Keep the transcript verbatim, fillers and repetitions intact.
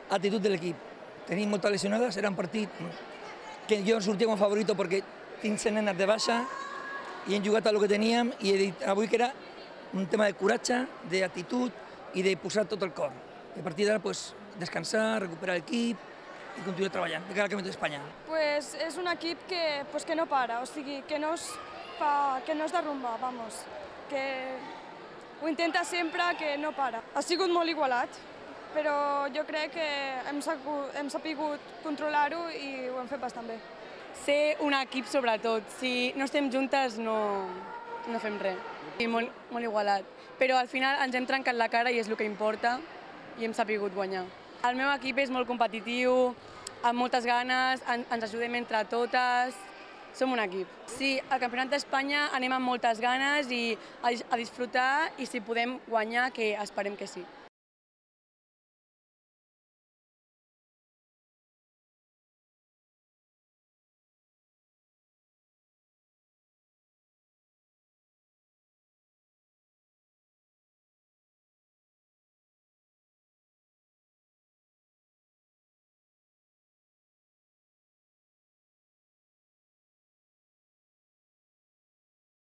actitud de l'equip. Tenim moltes lesionades, era un partit que jo sortia com a favorito perquè tinc set nenes de baixa i hem jugat a lo que teníem i he dit avui que era un tema de coratge, d'actitud i de posar tot el cor. I a partir d'ara, pues, descansar, recuperar l'equip i continuar treballant de cara al Campeonato d'Espanya. Pues és un equip que, pues, que no para, o sigui, que no es, fa, que no es derrumba, vamos, que ho intenta sempre, que no para. Ha sigut molt igualat, però jo crec que hem, hem sapigut controlar-ho i ho hem fet bastant bé. Ser un equip sobretot, si no estem juntes no, no fem res. I molt, molt igualat, però al final ens hem trencat la cara i és el que importa i hem sapigut guanyar. El meu equip és molt competitiu, amb moltes ganes, ens ajudem entre totes, som un equip. Sí, al Campionat d'Espanya anem amb moltes ganes i a disfrutar i si podem guanyar, que esperem que sí.